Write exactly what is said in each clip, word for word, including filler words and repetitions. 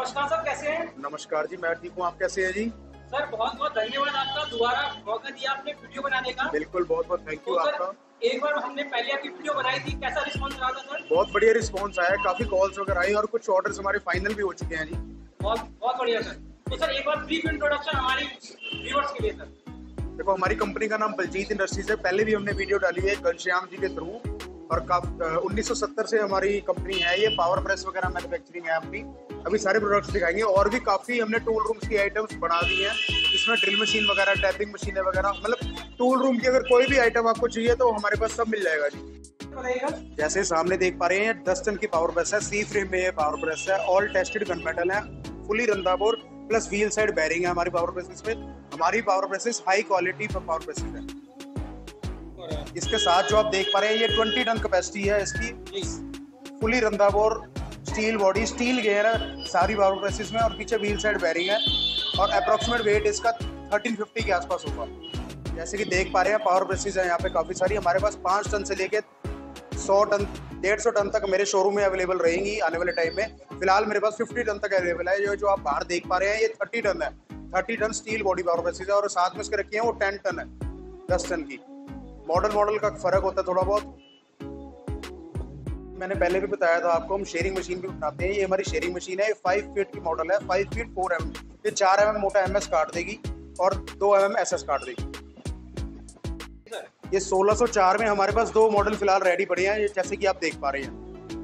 नमस्कार सर, कैसे हैं? नमस्कार जी, मैं ठीक हूँ। आप कैसे हैं जी? सर बहुत बहुत धन्यवाद आपका, दोबारा मौका दिया आपने वीडियो बनाने का। बिल्कुल, बहुत बहुत थैंक यू तो आपका। सर एक बार हमने पहले आपकी वीडियो बनाई थी, कैसा रिस्पॉन्स रहा था सर? बहुत बढ़िया रिस्पॉन्स आया, काफी कॉल्स वगैरह आई और कुछ ऑर्डर्स हमारे फाइनल भी हो चुके हैं जी। बहुत बहुत बढ़िया सर। तो सर एक बार ब्रीफ इंट्रोडक्शन हमारे व्यूअर्स के लिए सर। देखो, हमारी कंपनी का नाम बलजीत इंडस्ट्रीज है। पहले भी हमने वीडियो डाली है घनश्याम जी के थ्रू और उन्नीस सौ सत्तर से हमारी कंपनी है। ये पावर प्रेस वगैरह मैन्युफैक्चरिंग है अपनी। अभी सारे प्रोडक्ट्स दिखाएंगे और भी काफ़ी हमने टूल रूम्स की आइटम्स बना दी हैं, इसमें ड्रिल मशीन वगैरह, टैपिंग मशीनें वगैरह, मतलब टूल रूम की अगर कोई भी आइटम आपको चाहिए तो हमारे पास सब मिल जाएगा जी। जैसे सामने देख पा रहे हैं, दस टन की पावर प्रेस है, सी फ्रेम में ये पावर प्रेस है, ऑल टेस्टेड गन मेटल है, फुली रंधाबोर प्लस व्हील साइड बैरिंग है हमारी पावर प्रेसेस में। हमारी power presses high quality power presses है। इसके साथ जो आप देख पा रहे हैं, ये बीस टन कैपेसिटी है इसकी, फुली रंधाबोर स्टील बॉडी, स्टील गेयर है सारी पावर प्रेसेस में और पीछे व्हील साइड बैरिंग है और अप्रोक्सीमेट वेट इसका तेरह सौ पचास के आसपास होगा। जैसे कि देख पा रहे हैं, पावर प्रेसेस है यहाँ पे काफ़ी सारी। हमारे पास पाँच टन से लेके सौ टन, डेढ़ सौ टन तक मेरे शोरूम में अवेलेबल रहेंगी आने वाले टाइम में। फिलहाल मेरे पास पचास टन तक अवेलेबल है। जो जो आप बाहर देख पा रहे हैं, ये तीस टन है, तीस ton steel body power presses है और साथ में इसके रखी है वो दस टन है, दस टन की। मॉडल मॉडल का फ़र्क होता है थोड़ा बहुत। मैंने पहले भी बताया था आपको, हम शेयरिंग मशीन भी बनाते हैं। ये हमारी शेयरिंग मशीन है, ये फाइव फीट की मॉडल है, फाइव फीट फोर एम। ये चार एम एम मोटा एम एस काट देगी और दो एम एम एस एस काट देगी। ये सोलह सौ चार में हमारे पास दो मॉडल फिलहाल रेडी पड़े हैं, जैसे कि आप देख पा रहे हैं।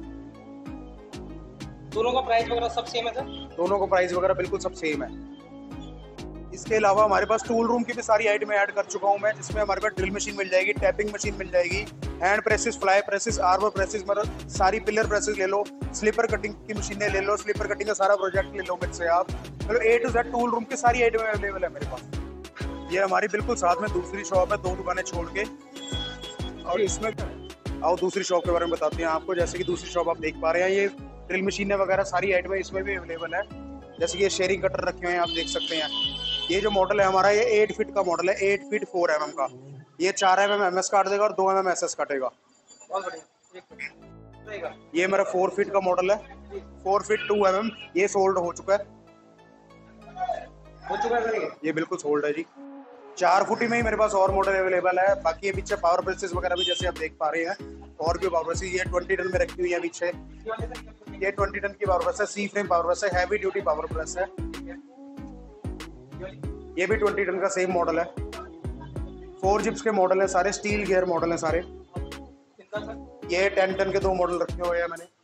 दोनों का प्राइस वगैरह सब सेम है सर? दोनों का प्राइस वगैरह बिल्कुल सब सेम है। इसके अलावा हमारे पास टूल रूम की भी सारी आइटमें ऐड कर चुका हूँ मैं, जिसमें हमारे पास ड्रिल मशीन मिल जाएगी, टैपिंग मशीन मिल जाएगी, हैंड प्रेसेस, फ्लाई प्रेसेस, आर्मर प्रेसेस, मतलब सारी पिलर प्रेसेस ले लो, स्लीपर कटिंग की मशीनें ले लो, स्लीपर कटिंग का सारा प्रोजेक्ट ले लो मुझसे आप। मतलब A to Z tool room की सारी आइटमें अवेलेबल है मेरे पास। ये हमारी बिल्कुल साथ में दूसरी शॉप है, दो दुकानें छोड़ के। और इसमें आओ दूसरी शॉप के बारे में बताते हैं आपको। जैसे कि दूसरी शॉप आप देख पा रहे हैं, ये ड्रिल मशीनें वगैरह सारी आइटमें इसमें भी अवेलेबल है। जैसे कि ये शेयरिंग कटर रखे हुए हैं, आप देख सकते हैं। ये जो मॉडल है हमारा, ये एट फीट का मॉडल है, eight feet four M M का। ये चार एम एम एम एस काट देगा और दो एम एम एस एस काटेगा। ये मेरा फोर फीट का मॉडल है, four feet two M M. ये सोल्ड हो चुका है, हो चुका है ये बिल्कुल सोल्ड है जी। चार फुटी में ही मेरे पास और मॉडल अवेलेबल है। बाकी ये पीछे पावर प्रेसेस वगैरह भी जैसे आप देख पा रहे हैं, और भी पावर प्रेसेस ये ट्वेंटी टन में रखी हुई है पीछे। ये ट्वेंटी टन की पावर प्रेस है, सी फ्रेम पावर प्रेस है, हैवी ड्यूटी पावर प्रेस है। ये भी ट्वेंटी टन का सेम मॉडल है। फोर जिप्स के मॉडल है सारे, स्टील गियर मॉडल है सारे। ये टेन टन के दो मॉडल रखे हुए हैं मैंने।